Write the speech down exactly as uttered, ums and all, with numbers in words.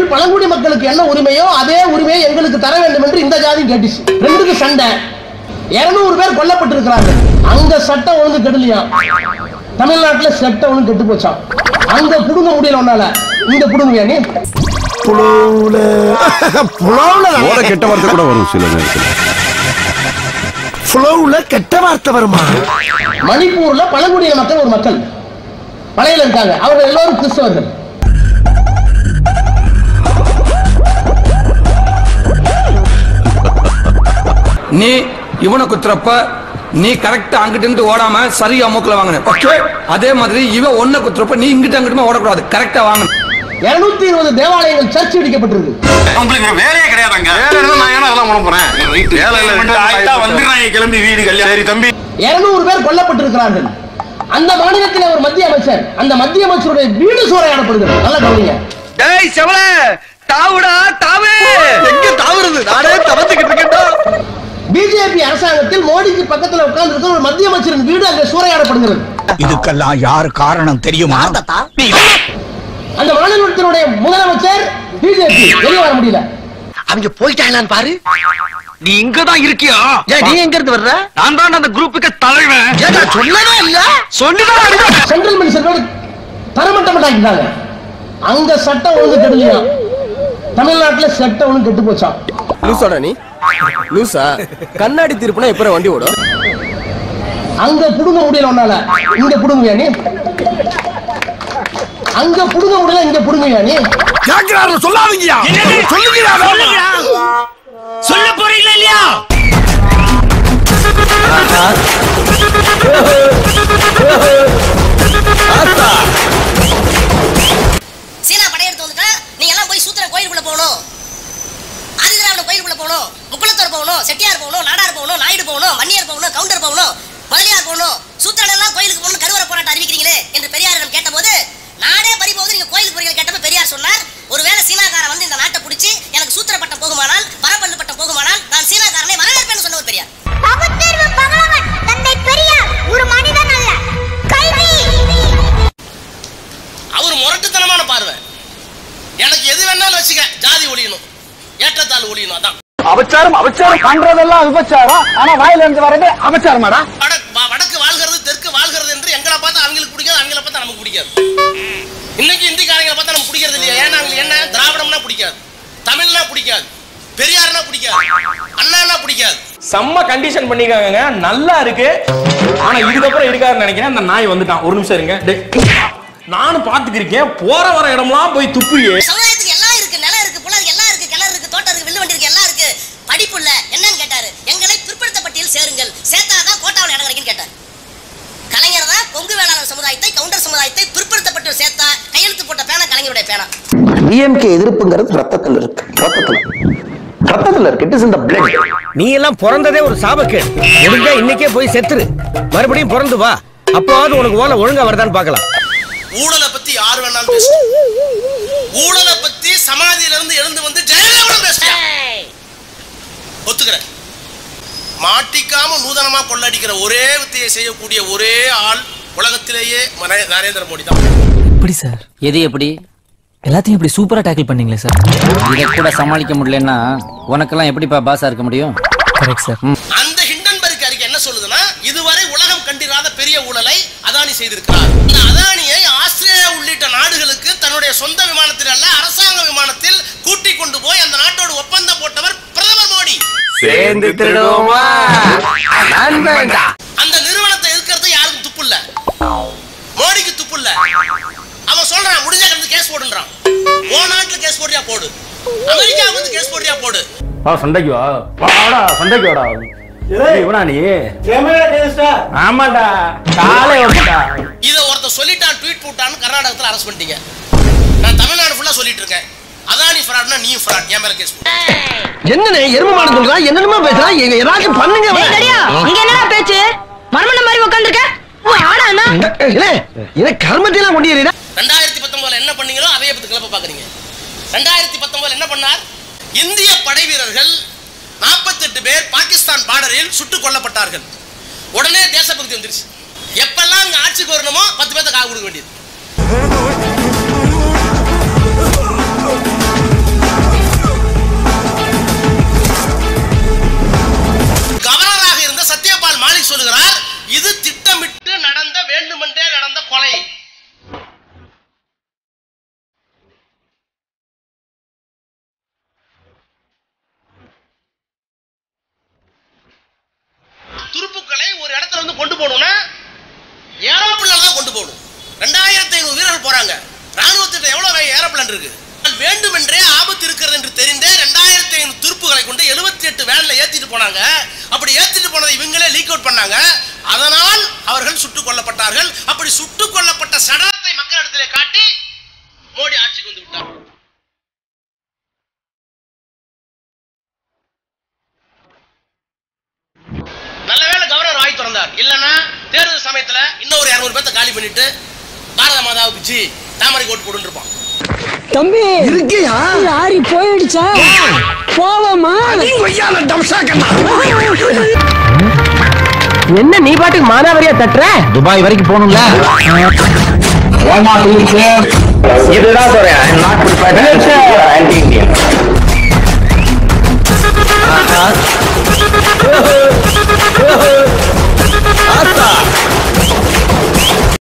பிஜேபியில் பழங்குடி மக்களுக்கு என்ன உரிமையோ அதே உரிமையை எங்களுக்கு தர வேண்டும் என்று இந்த ஜாதி கேட்டுச்சு. ரெண்டுக்கு சண்டை. இருநூறு பேர் கொல்லப்பட்டிருக்கிறாங்க. அங்க சட்டம் ஒழுங்கு கெடலையா? தமிழ்நாட்டுல சட்டம் ஒழுங்கு கெட்டு போச்சான். அங்க புடுங்க முடியல ஒன்னால, இங்க புடுங்க நீ புலவுல புலவுல ஓட கெட்ட வார்த்தை கூட வரும் சில நேரத்துல. புலவுல கெட்ட வார்த்தை வருமா? மணிப்பூர்ல பழங்குடியின மக்கள் ஒரு மக்கள் பழையில இருக்காங்க. அவர்கள் எல்லோரும் கிறிஸ்தவர்கள். நீ இவனை குத்துறப்ப நீ கரெக்டா அங்கிட்டு இருந்து ஓடாம சரியா மூக்கல வாங்கின. ஓகே, அதே மாதிரி இவன் ஒன்ன குத்துறப்ப நீ இங்கிட்ட அங்கிட்டுமே ஓடக்கூடாது, கரெக்டா வாங்கணும். இருநூத்தி இருபது தேவாலயங்கள் சர்ச் இடிக்கப்பட்டிருக்கு. உங்களுக்கு வேலையே கிடையாதுங்க. வேலை இருந்தா நான் ஏன்னா அதெல்லாம் பண்ண போறேன். வேலை இல்ல ஆயிட்டா வந்துறாங்க கிளம்பி வீடு கல்யாணம். சரி தம்பி, இருநூறு பேர் கொல்லப்பட்டிருக்கிறார்கள். அந்த மாநிலத்தில் ஒரு மத்திய அமைச்சர், அந்த மத்திய அமைச்சருடைய வீடு சூறையாடப்படுகிறது. நல்லா கவனிங்க. டேய் செவல தாவுடா தாவு. எங்க தாவுறது? நானே தவத்துக்கிட்டு இருக்கேன். பிஜேபி அரசாங்கத்தில் மோடிக்கு பக்கத்துல உட்கார்ந்து இருக்கிற ஒரு மத்திய அமைச்சரின் வீடு அங்கே சூறையாடப்படுகிறது. இதுக்கெல்லாம் யார் காரணம் தெரியுமா? அந்த மாநிலத்தினுடைய முதலமைச்சர் பிஜேபி வெளியே வர முடியல. அவங்க போயிட்டாங்களான்னு பாரு. நீ இங்க தான் இருக்கியா? நீ எங்க இருந்து வர்ற? நான் தான் அந்த குரூப்புக்கு தலைவன். ஏடா சொல்லவே இல்ல. சொல்லுடா. சென்ட்ரல் மினிஸ்டர் தரமட்டமாட்டாங்க. அங்க சட்டம் ஒழுங்கு கெடலையா? தமிழ்நாட்டுல சட்டம் ஒழுங்கு கெட்டு போச்சான். லூசாடா நீ? லூசா? கண்ணாடி திருப்புனா எப்பற வண்டி ஓடும்? அங்க புடுங்க முடியல ஒன்னால, இங்க புடுங்குவியா நீ? அங்க புடுங்க முடியல, இங்க புடுங்குவியா நீ? கேக்குறாரு சொல்லாதீங்கயா. சொல்லுங்கயா. சொல்ல போறீங்களா இல்லையா? சீனா படையெடுத்து வந்துட்டா நீங்க எல்லாம் போய் சூத்திர கோயிலுக்குள்ள போகணும், ஆதிதிராவிட கோயிலுக்குள்ள போகணும், முக்குளத்தூர் போகணும், செட்டியார் போகணும், நாடார் போகணும், நாயுடு போகணும், வன்னியர் போகணும், கவுண்டர் போகணும், முதலியார் போகணும், சூத்திரன் எல்லாம் கோயிலுக்கு போகணும், கருவற போராட்டம் அறிவிக்கிறீங்களே என்று பெரியாரிடம் கேட்டபோது நாடே பறிபோது நீங்க கோயிலுக்கு போறீங்க கேட்டப்ப பெரியார் சொன்னார், ஒருவேளை சீனாக்காரன் வந்து இந்த நாட்டை பிடிச்சி எனக்கு சூத்திர பட்டம் போகுமானால், பரப்பள்ளு பட்டம் போகுமானால் நான் சீனாக்காரனை வரவேற்பேன்னு சொன்ன ஒரு பெரியார். பகுத்தறிவு பகலவன் தந்தை பெரியார் ஒரு மனிதன் அல்ல, கைதி. அவர் முரட்டுத்தனமான பார்வை. எனக்கு எது வேணாலும் வச்சுக்க, ஜாதி ஒழியணும், ஏற்றத்தாழ் ஒழியணும். அதான் அபச்சாரம். அபச்சாரம் பண்றதெல்லாம் விபச்சாரம். ஆனா வாயில இருந்து வரது அபச்சாரமாடா. வடக்கு வாழ்கிறது தெற்கு வாழ்கிறது என்று எங்களை பார்த்தா அவங்களுக்கு பிடிக்காது, அவங்கள பார்த்தா நமக்கு பிடிக்காது. இன்னைக்கு இந்திக்காரங்களை பார்த்தா நமக்கு பிடிக்கிறது இல்லையா? ஏன்னா என்ன, திராவிடம்னா பிடிக்காது, தமிழ்னா பிடிக்காது, பெரியார்னா பிடிக்காது, அண்ணானா பிடிக்காது. செம்ம கண்டிஷன் பண்ணிருக்காங்க. நல்லா இருக்கு. ஆனா இதுக்கப்புறம் இருக்காருன்னு நினைக்கிறேன். அந்த நாய் வந்துட்டான். ஒரு நிமிஷம் இருங்க. நானும் பாத்துக்கிருக்கேன். போற வர இடம்லாம் போய் துப்புறியே. சமுதாயத்துக்கு எல்லாம் இருக்கு, நிலம் இருக்கு, புலம் எல்லாம் இருக்கு, கிணறு இருக்கு, தோட்டம் இருக்கு, வில்லு வண்டி இருக்கு, எல்லாம் இருக்கு. படிப்பு இல்ல. என்னன்னு கேட்டாரு, எங்களை பிற்படுத்த பட்டியல் சேருங்கள், சேர்த்தாதான் கோட்டாவில் இடம் கிடைக்குன்னு கேட்டார். கலைஞர் தான் கொங்கு வேளாளர் சமுதாயத்தை, கவுண்டர் சமுதாயத்தை பிற்படுத்தப்பட்டு சேர்த்தா கையெழுத்து போட்ட பேனா கலைஞருடைய பேனா. டிஎம்கே எதிர்ப்புங்கிறது ரத்தத்தில் இருக்கு. ரத்தத்தில் ரத்தத்தில் இருக்கு. It is in the blood. நீ எல்லாம் பிறந்ததே ஒரு சாபக்கேடு. முடிஞ்சா இன்னைக்கே போய் செத்துரு, மறுபடியும் பிறந்து வா. அப்போது உனக்கு ஓலை ஒழுங்கா வருதான்னு பார்க்கலாம். ஊழலை பத்தி யார் வேணாலும் பேசலாம். ஊழலை பத்தி சமாதியில இருந்து எழுந்து வந்து ஜெயலலிதா பேசுறாங்க. ஒத்துக்கிறேன். மாட்டிக்காம நூதனமா கொள்ளடிக்கிற ஒரே வித்தையை செய்யக்கூடிய ஒரே ஆள் உலகத்திலேயே நரேந்திர மோடி தான். எப்படி சார்? எது எப்படி? எல்லாத்தையும் இப்படி சூப்பரா டேக்கிள் பண்ணீங்களே சார். இதை கூட சமாளிக்க முடியலன்னா உனக்கெல்லாம் எப்படிப்பா பாஸா இருக்க முடியும்? Correct sir. அந்த ஹிண்டன்பர்க் அறிக்கை என்ன சொல்லுதுன்னா, இதுவரை உலகம் கண்டிராத பெரிய ஊழலை அதானி செய்திருக்கிறார். இந்த அதானியை ஆஸ்திரேலியா உள்ளிட்ட நாடுகளுக்கு தன்னுடைய சொந்த விமானத்தில் அல்ல, அரசாங்க விமானத்தில் கூட்டிக் கொண்டு போய் அந்த நாட்டோடு ஒப்பந்தம் போட்டவர் பிரதமர் மோடி. சேர்ந்து திருடுவோமா? அந்த நிறுவனத்தை எதிர்க்கிறது யாருக்கும் துப்பு இல்ல, மோடிக்கு துப்பு இல்ல. அவன் சொல்றான், முடிஞ்ச கடந்து கேஸ் போடுன்றான். ஓ நாட்டுல கேஸ் போடுறியா போடு, அமெரிக்காவுக்கு வந்து கேஸ் போடுறியா போடு. வா சண்டைக்கு வா. வாடா சண்டைக்கு வாடா. ஏய் இவனா நீ? கேமரா டேஸ்டா. ஆமாடா. காலே வரடா. இத ஒருத்த சொல்லிட்டான், ட்வீட் போட்டான்னு கர்நாடகத்துல அரெஸ்ட் பண்ணிட்டீங்க. நான் தமிழ்நாடு ஃபுல்லா சொல்லிட்டு இருக்கேன், அதானி ஃப்ராட்னா நீ ஃப்ராட், என் மேல கேஸ் போடு. என்னனே எருமமான சொல்றா? என்னமா பேசுறா? எங்க ஏதாச்சும் பண்ணுங்க. டேய் டடியா, இங்க என்னடா பேச்சு? மர்மன மாதிரி உட்கார்ந்திருக்க. ஆடானா? இல்ல, இத கர்மத்தில கொண்டியறீடா. ரெண்டாயிரத்து பத்தொன்பதுல என்ன பண்ணீங்களோ அதே பத்தி கிளப்ப பாக்குறீங்க. ரெண்டாயிரத்து பத்தொன்பதுல என்ன பண்ணார்? இந்திய படை வீரர்கள் நாற்பத்தி எட்டு பேர் பாகிஸ்தான் பார்டரில் சுட்டுக் கொல்லப்பட்டார்கள். உடனே தேசபக்தி வந்துருச்சு. எப்பெல்லாம் இங்க ஆட்சிக்கு வரணுமோ பத்து பேர்த்த காவு கொடுக்க வேண்டியது. உட்கார்ந்து இருக்கு. வேண்டுமென்றே ஆபத்து இருக்கிறது என்று தெரிந்தே ரெண்டாயிரத்தி ஐநூறு துருப்புகளை கொண்டு எழுபத்தி எட்டு வேன்ல ஏத்திட்டு போனாங்க. அப்படி ஏத்திட்டு போனதை இவங்களே லீக் அவுட் பண்ணாங்க. அதனால் அவர்கள் சுட்டுக் கொல்லப்பட்டார்கள். அப்படி சுட்டுக் கொல்லப்பட்ட சடலத்தை மக்களிடத்திலே காட்டி மோடி ஆட்சிக்கு வந்து விட்டார். நல்லவேளை கவர்னர் வாய் திறந்தார். இல்லன்னா தேர்தல் சமயத்துல இன்னொரு இருநூறு பேர்த்த காலி பண்ணிட்டு பாரத மாதாவுக்கு ஜி தாமரை கோட் போட்டு இருப்பான். தம்பி இருக்கியா? லாரி போயிடுச்சா? போவோமா? என்ன நீ பாட்டுக்கு மானாவரியா தட்டுற? துபாய் வரைக்கும் போகணும்ல. இதுதான் சொல்றேன். Not prepared anti Indian.